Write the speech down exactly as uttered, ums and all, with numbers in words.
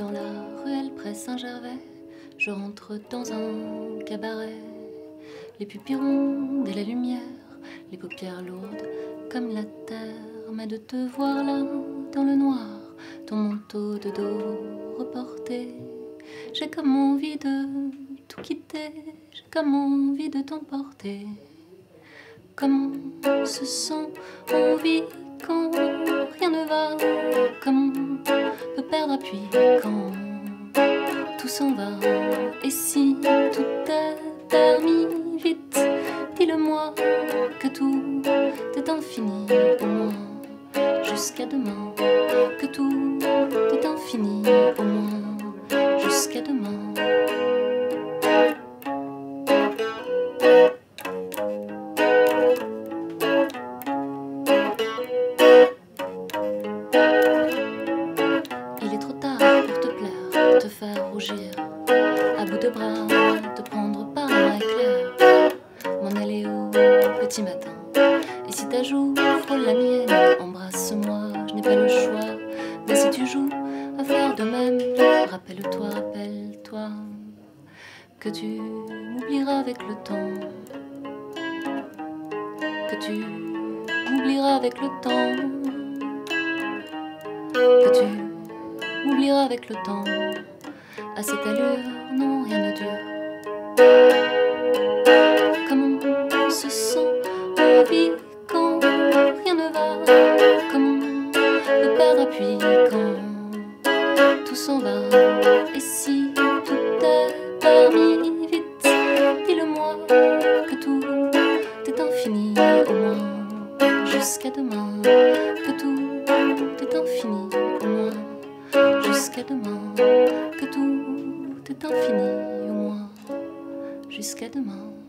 Dans la ruelle près Saint-Gervais, je rentre dans un cabaret. Les pupilles rondes et la lumière, les paupières lourdes comme la terre. Mais de te voir là, dans le noir, ton manteau de dos reporté, j'ai comme envie de tout quitter, j'ai comme envie de t'emporter. Comment on se sent, on vit quand rien ne va, comment on peut perdre appui quand tout s'en va. Et si tout est permis, vite, dis-le-moi que tout est infini, au moins jusqu'à demain. Que tout est infini, au moins jusqu'à demain. Il est trop tard pour te plaire, te faire rougir, à bout de bras, te prendre par un éclair, m'en aller au petit matin. Et si ta joue frôle la mienne, embrasse-moi, je n'ai pas le choix. Mais si tu joues à faire de même, rappelle-toi, rappelle-toi que tu m'oublieras avec le temps, que tu m'oublieras avec le temps, que tu m'oublieras avec le temps. À cette allure, non, rien ne dure. Comment on se sent, on vit quand rien ne va, comment on peut perdre appui quand tout s'en va. Et si tout est permis, vite, dis-le-moi que tout est infini, au moins jusqu'à demain. Que tout est infini, au moins jusqu'à demain. Que tout est infini, au moins jusqu'à demain.